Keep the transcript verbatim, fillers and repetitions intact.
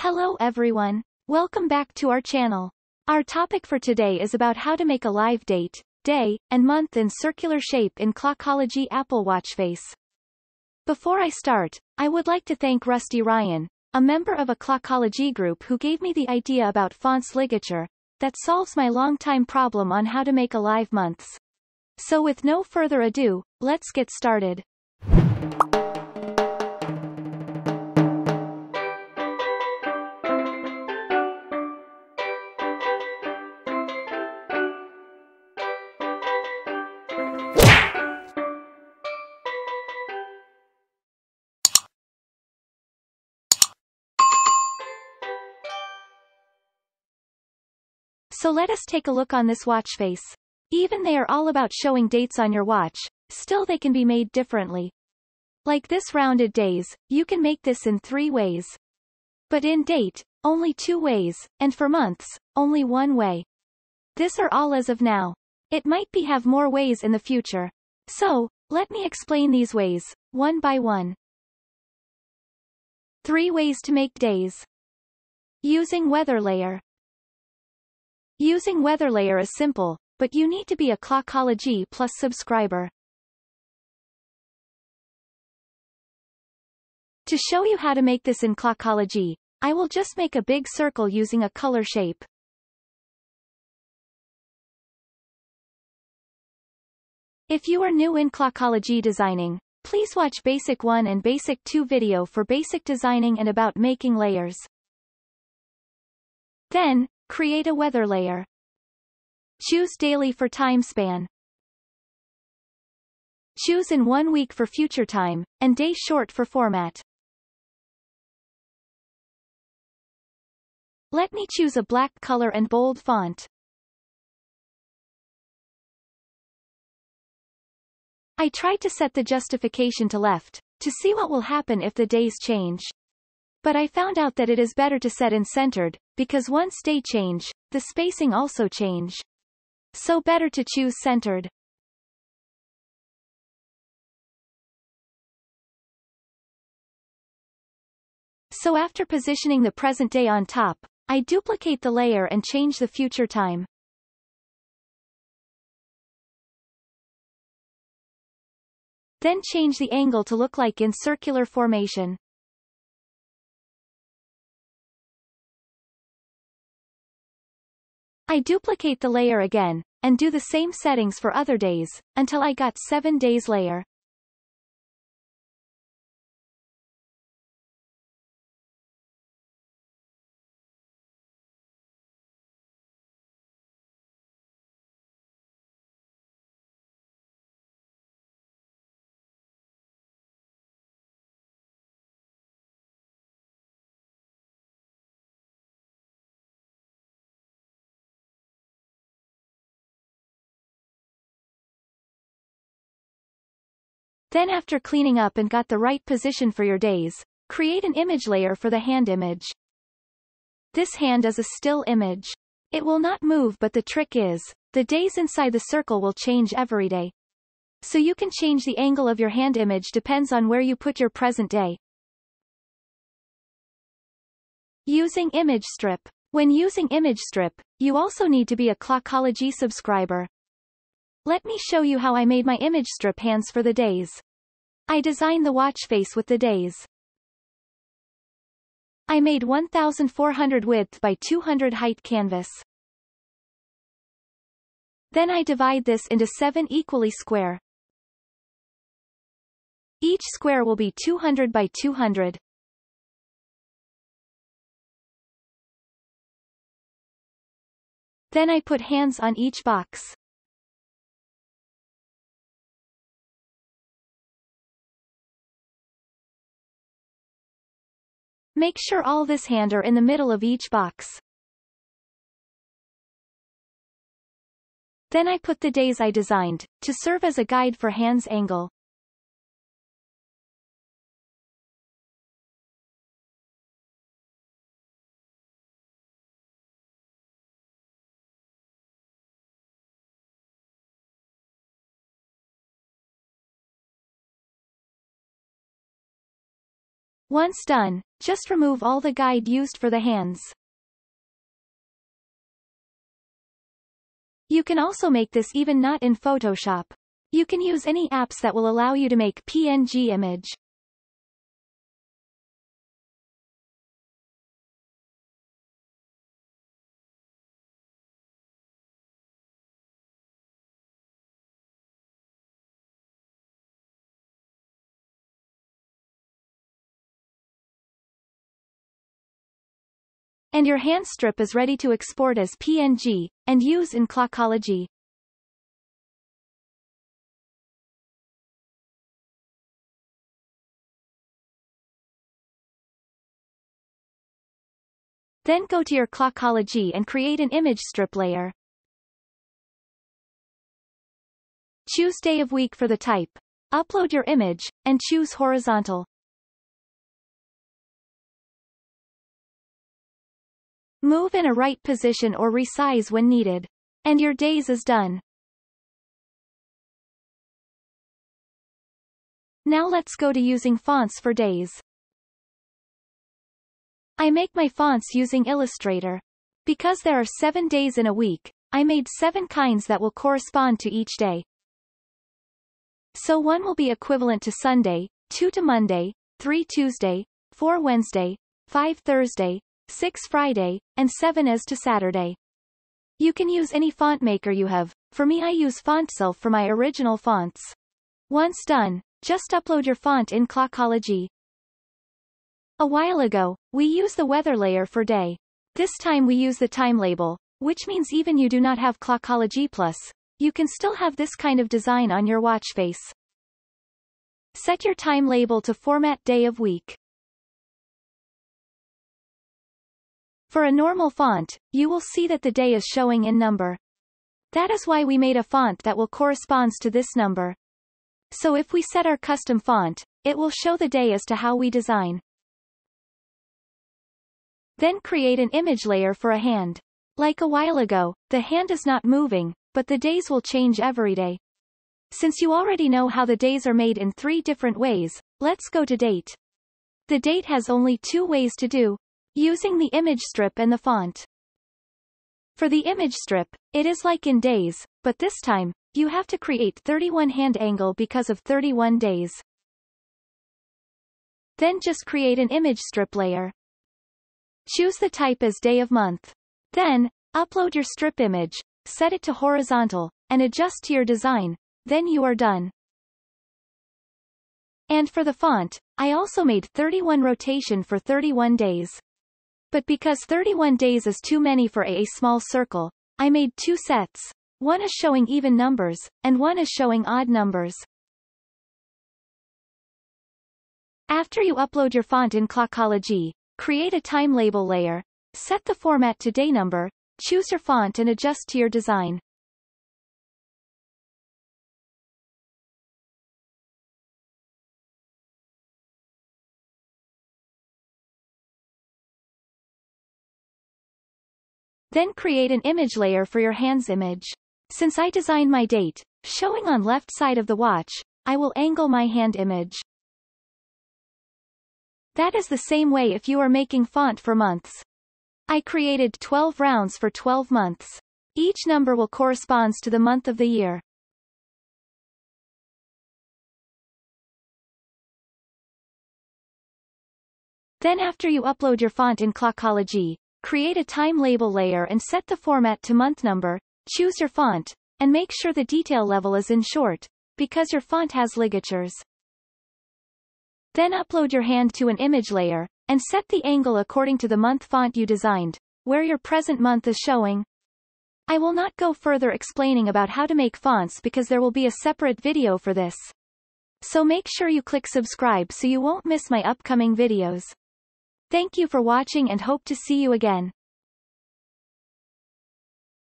Hello everyone. Welcome back to our channel. Our topic for today is about how to make a live date, day, and month in circular shape in Clockology Apple Watch face. Before I start, I would like to thank Rusty Ryan, a member of a Clockology group who gave me the idea about fonts ligature, that solves my long-time problem on how to make a live months. So with no further ado, let's get started. So let us take a look on this watch face. Even they are all about showing dates on your watch, still they can be made differently. Like this rounded days, you can make this in three ways. But in date, only two ways, and for months, only one way. This are all as of now. It might be have more ways in the future. So, let me explain these ways, one by one. Three ways to make days. Using weather layer. Using weather layer is simple, but you need to be a Clockology Plus subscriber. To show you how to make this in Clockology, I will just make a big circle using a color shape. If you are new in Clockology designing, please watch Basic one and Basic two video for basic designing and about making layers. Then, create a weather layer. Choose daily for time span. Choose in one week for future time, and day short for format. Let me choose a black color and bold font. I tried to set the justification to left, to see what will happen if the days change. But I found out that it is better to set in centered, because once day change, the spacing also change. So better to choose centered. So after positioning the present day on top, I duplicate the layer and change the future time. Then change the angle to look like in circular formation. I duplicate the layer again, and do the same settings for other days, until I got seven days layer. Then after cleaning up and got the right position for your days, create an image layer for the hand image. This hand is a still image. It will not move, but the trick is, the days inside the circle will change every day. So you can change the angle of your hand image depends on where you put your present day. Using image strip. When using image strip, you also need to be a Clockology subscriber. Let me show you how I made my image strip hands for the days. I designed the watch face with the days. I made one thousand four hundred width by two hundred height canvas. Then I divide this into seven equally square. Each square will be two hundred by two hundred. Then I put hands on each box. Make sure all this hand are in the middle of each box. Then I put the days I designed, to serve as a guide for hands angle. Once done, just remove all the guide used for the hands. You can also make this even not in Photoshop. You can use any apps that will allow you to make P N G image. And your hand strip is ready to export as P N G, and use in Clockology. Then go to your Clockology and create an image strip layer. Choose day of week for the type. Upload your image, and choose horizontal. Move in a right position or resize when needed. And your days is done. Now let's go to using fonts for days. I make my fonts using Illustrator. Because there are seven days in a week, I made seven kinds that will correspond to each day. So one will be equivalent to Sunday, two to Monday, three Tuesday, four Wednesday, five Thursday, six Friday, and seven as to Saturday. You can use any font maker you have. For me I use FontSelf for my original fonts. Once done, just upload your font in Clockology. A while ago, we used the weather layer for day. This time we use the time label, which means even you do not have Clockology Plus, you can still have this kind of design on your watch face. Set your time label to format day of week. For a normal font, you will see that the day is showing in number. That is why we made a font that will corresponds to this number. So if we set our custom font, it will show the day as to how we design. Then create an image layer for a hand. Like a while ago, the hand is not moving, but the days will change every day. Since you already know how the days are made in three different ways, let's go to date. The date has only two ways to do, using the image strip and the font. For the image strip, it is like in days, but this time, you have to create thirty-one hand angle because of thirty-one days. Then just create an image strip layer. Choose the type as day of month. Then, upload your strip image, set it to horizontal, and adjust to your design, then you are done. And for the font, I also made thirty-one rotation for thirty-one days. But because thirty-one days is too many for a, a small circle, I made two sets. One is showing even numbers, and one is showing odd numbers. After you upload your font in Clockology, create a time label layer, set the format to day number, choose your font and adjust to your design. Then create an image layer for your hand's image. Since I designed my date, showing on left side of the watch, I will angle my hand image. That is the same way if you are making font for months. I created twelve rounds for twelve months. Each number will corresponds to the month of the year. Then after you upload your font in Clockology, create a time label layer and set the format to month number, choose your font, and make sure the detail level is in short, because your font has ligatures. Then upload your hand to an image layer, and set the angle according to the month font you designed, where your present month is showing. I will not go further explaining about how to make fonts because there will be a separate video for this. So make sure you click subscribe so you won't miss my upcoming videos. Thank you for watching and hope to see you again.